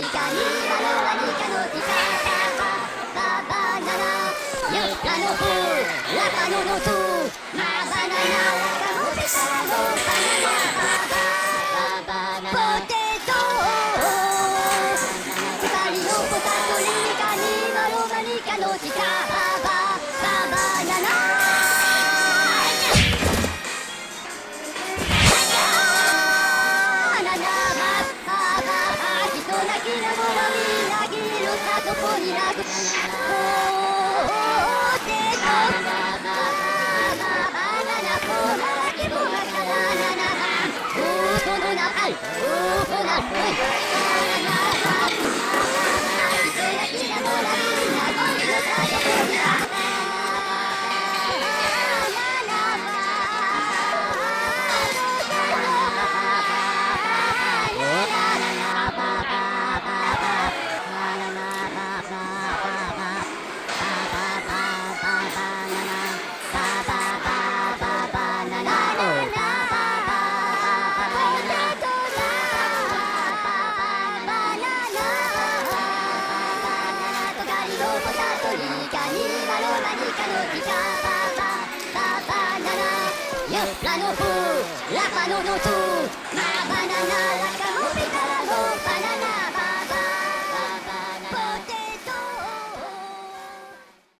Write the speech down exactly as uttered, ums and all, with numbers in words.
カニマロワニカのティカババナナユッラのフラパノのツマバナナラカモペサラのバナナババナナポテト光のポタトリカニマロワニカのティカバババナナどこになくポテトバナナポラケボガカバナナウートのナパイウートナポイバナナイセラキラモラキナキルサドコニャラのフラパノのツマバナナラカモペカラ